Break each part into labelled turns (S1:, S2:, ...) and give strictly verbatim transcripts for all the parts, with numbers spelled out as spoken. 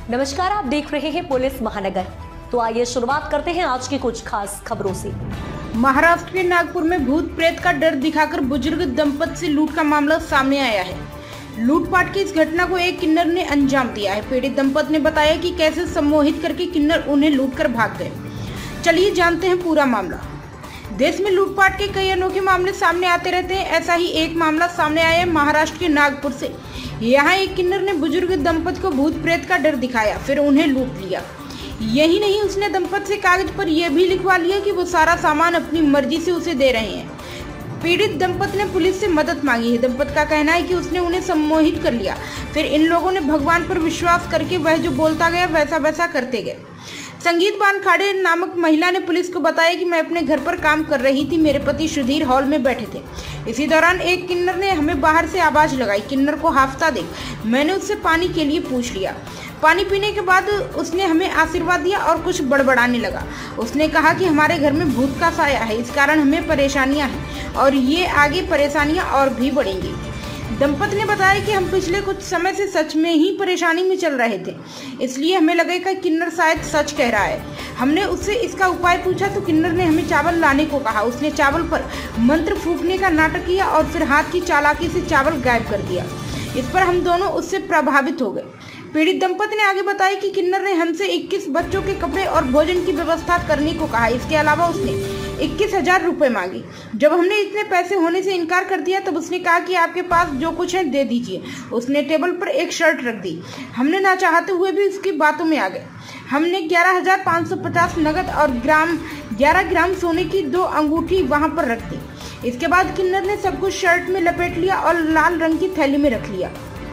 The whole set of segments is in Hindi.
S1: नमस्कार, आप देख रहे हैं पुलिस महानगर। तो आइए शुरुआत करते हैं आज की कुछ खास खबरों से।
S2: महाराष्ट्र के नागपुर में भूत प्रेत का डर दिखाकर बुजुर्ग दंपति से लूट का मामला सामने आया है। लूटपाट की इस घटना को एक किन्नर ने अंजाम दिया है। पीड़ित दंपति ने बताया कि कैसे सम्मोहित करके किन्नर उन्हें लूटकर भाग गए। चलिए जानते हैं पूरा मामला। देश में लूटपाट के कई अनोखे मामले सामने आते रहते हैं। ऐसा ही एक मामला सामने आया है महाराष्ट्र के नागपुर से। यहाँ एक किन्नर ने बुजुर्ग दंपति को भूत प्रेत का डर दिखाया, फिर उन्हें लूट लिया। यही नहीं, उसने दंपति से कागज पर यह भी लिखवा लिया कि वो सारा सामान अपनी मर्जी से उसे दे रहे हैं। पीड़ित दंपति ने पुलिस से मदद मांगी है। दंपति का कहना है कि उसने उन्हें सम्मोहित कर लिया, फिर इन लोगों ने भगवान पर विश्वास करके वह जो बोलता गया वैसा वैसा करते गए। संगीत बान खाड़े नामक महिला ने पुलिस को बताया कि मैं अपने घर पर काम कर रही थी, मेरे पति सुधीर हॉल में बैठे थे। इसी दौरान एक किन्नर ने हमें बाहर से आवाज लगाई। किन्नर को हाफता देख मैंने उससे पानी के लिए पूछ लिया। पानी पीने के बाद उसने हमें आशीर्वाद दिया और कुछ बड़बड़ाने लगा। उसने कहा कि हमारे घर में भूत का साया है, इस कारण हमें परेशानियां हैं और ये आगे परेशानियां और भी बढ़ेंगी। दंपति ने बताया कि हम पिछले कुछ समय से सच में ही परेशानी में चल रहे थे, इसलिए हमें लगा कि किन्नर शायद सच कह रहा है। हमने उससे इसका उपाय पूछा तो किन्नर ने हमें चावल लाने को कहा। उसने चावल पर मंत्र फूंकने का नाटक किया और फिर हाथ की चालाकी से चावल गायब कर दिया। इस पर हम दोनों उससे प्रभावित हो गए। पीड़ित दंपति ने आगे बताया कि किन्नर ने हमसे इक्कीस बच्चों के कपड़े और भोजन की व्यवस्था करने को कहा। इसके अलावा उसने इक्कीस हजार रुपए मांगी। जब हमने इतने पैसे होने से इनकार कर दिया तब उसने कहा कि आपके पास जो कुछ है दे दीजिए। उसने टेबल पर एक शर्ट रख दी। हमने ना चाहते हुए भी उसकी बातों में आ गए। हमने ग्यारह हजार पाँच सौ पचास नगद और ग्राम ग्यारह ग्राम सोने की दो अंगूठी वहां पर रख दी। इसके बाद किन्नर ने सब कुछ शर्ट में लपेट लिया और लाल रंग की थैली में रख लिया।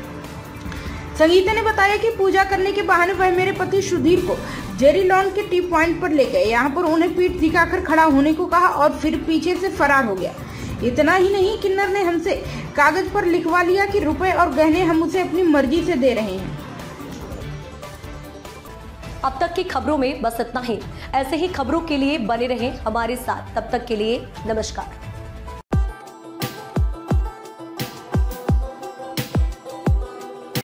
S2: संगीता ने बताया कि पूजा करने के बहाने वह मेरे पति सुधीर को जेरी लॉन के टी पॉइंट पर ले गए। यहाँ पर उन्हें पीठ दिखाकर खड़ा होने को कहा और फिर पीछे से फरार हो गया। इतना ही नहीं, किन्नर ने हमसे कागज पर लिखवा लिया कि रुपए और गहने हम उसे अपनी मर्जी से दे रहे हैं।
S1: अब तक की खबरों में बस इतना ही। ऐसे ही खबरों के लिए बने रहें हमारे साथ। तब तक के लिए नमस्कार।